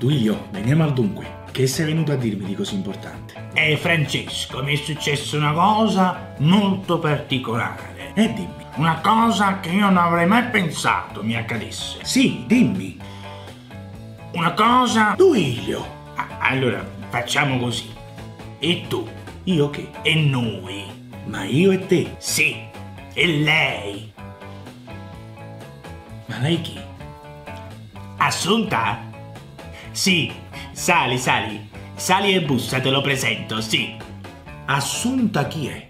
Duilio, veniamo al dunque. Che sei venuto a dirmi di così importante? Francesco, mi è successa una cosa molto particolare. Dimmi. Una cosa che io non avrei mai pensato mi accadesse. Sì, dimmi. Una cosa... Duilio. Allora, facciamo così. E tu? Io che? E noi? Ma io e te? Sì, e lei? Ma lei chi? Assunta? Sì, sali e bussa, te lo presento, sì. Assunta chi è?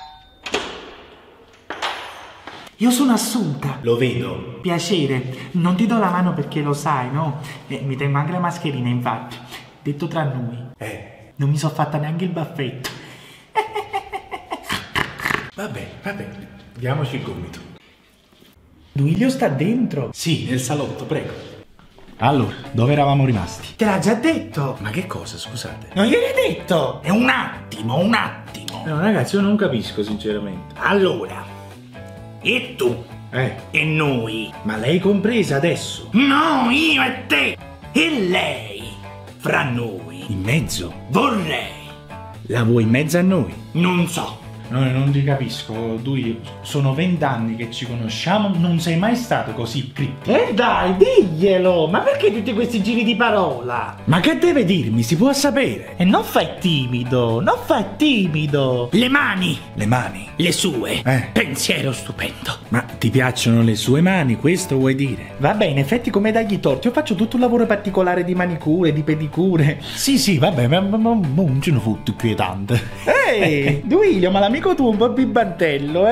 Io sono Assunta. Lo vedo. Piacere, non ti do la mano perché lo sai, no? Mi tengo anche la mascherina, infatti. Detto tra noi. Non mi sono fatta neanche il baffetto. Vabbè, diamoci il gomito. Duilio sta dentro. Sì, nel salotto, prego. Allora, dove eravamo rimasti? Te l'ha già detto. Ma che cosa, scusate? Non gliel'hai detto? È un attimo. No, ragazzi, io non capisco, sinceramente. Allora, e tu? E noi? Ma lei compresa adesso? No, io e te! E lei? Fra noi? In mezzo? Vorrei! La vuoi in mezzo a noi? Non so. No, non ti capisco, Duilio. Sono 20 anni che ci conosciamo, non sei mai stato così criptico. Dai, diglielo! Ma perché tutti questi giri di parola? Ma che deve dirmi? Si può sapere? E non fai timido, non fai timido! Le mani! Le mani? Le sue! Pensiero stupendo! Ma ti piacciono le sue mani, questo vuoi dire? Vabbè, in effetti come dagli torti, io faccio tutto un lavoro particolare di manicure, di pedicure. Sì, vabbè, ma non ce ne fotti inquietante. Ehi, Duilio, ma l'amico tu un po' bibantello,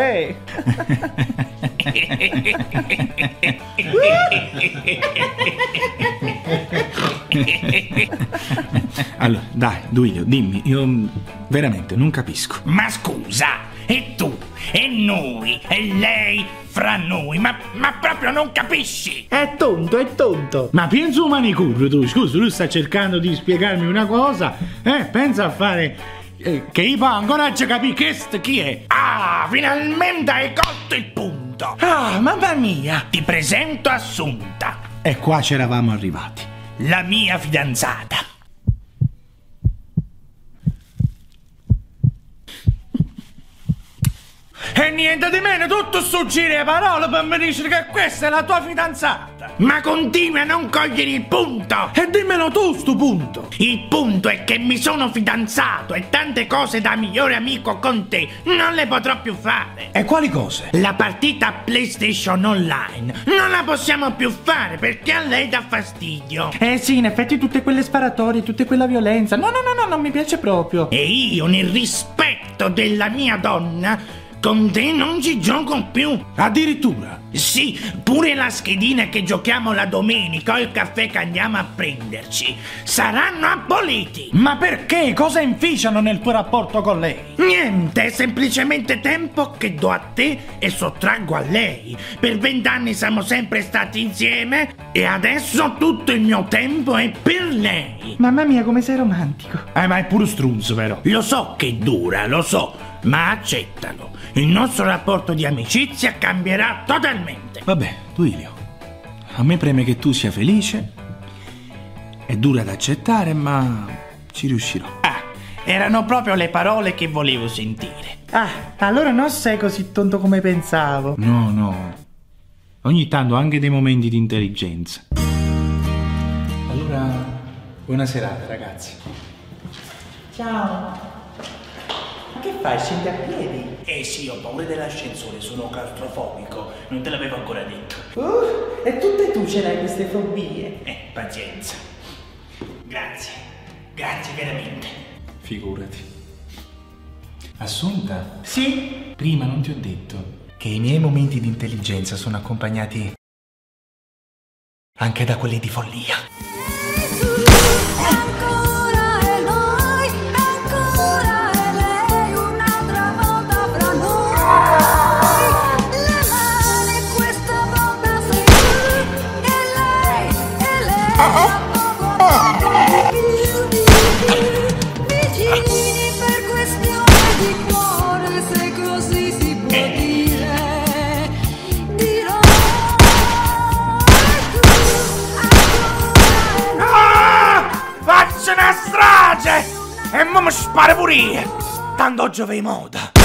Allora, dai, Duilio, dimmi, io veramente non capisco. Ma scusa, e tu, e noi, e lei, fra noi, ma proprio non capisci? È tonto. Ma pensa un manicure, tu, scusa, lui sta cercando di spiegarmi una cosa, pensa a fare... che io ancora ci capisco chi è. Ah, finalmente hai colto il punto. Ah, mamma mia. Ti presento Assunta. E qua c'eravamo arrivati. La mia fidanzata. E niente di meno, tutto sto giro di parole per mi dire che questa è la tua fidanzata. Ma continui a non cogliere il punto. E dimmelo tu sto punto. Il punto è che mi sono fidanzato e tante cose da migliore amico con te non le potrò più fare. E quali cose? La partita a PlayStation Online non la possiamo più fare perché a lei dà fastidio. Sì, in effetti tutte quelle sparatorie, tutta quella violenza. No, non mi piace proprio. E io, nel rispetto della mia donna, con te non ci gioco più. Addirittura? Sì, pure la schedina che giochiamo la domenica o il caffè che andiamo a prenderci saranno aboliti. Ma perché? Cosa inficiano nel tuo rapporto con lei? Niente, è semplicemente tempo che do a te e sottraggo a lei. Per 20 anni siamo sempre stati insieme e adesso tutto il mio tempo è per lei. Mamma mia, come sei romantico. Ma è pure strunzo, però. Lo so che dura, lo so, ma accettalo. Il nostro rapporto di amicizia cambierà totalmente. Vabbè, Duilio, a me preme che tu sia felice. È dura da accettare, ma ci riuscirò. Erano proprio le parole che volevo sentire. Allora non sei così tonto come pensavo. No. Ogni tanto anche dei momenti di intelligenza. Allora, buona serata, ragazzi. Ciao. Ma che fai? Scendi a piedi? Sì, ho paura dell'ascensore, sono claustrofobico, non te l'avevo ancora detto. E tutte tu ce l'hai queste fobie. Pazienza. Grazie veramente. Figurati. Assunta? Sì? Prima non ti ho detto che i miei momenti di intelligenza sono accompagnati anche da quelli di follia. e mo mi spara pure io. Tanto oggi vai moda.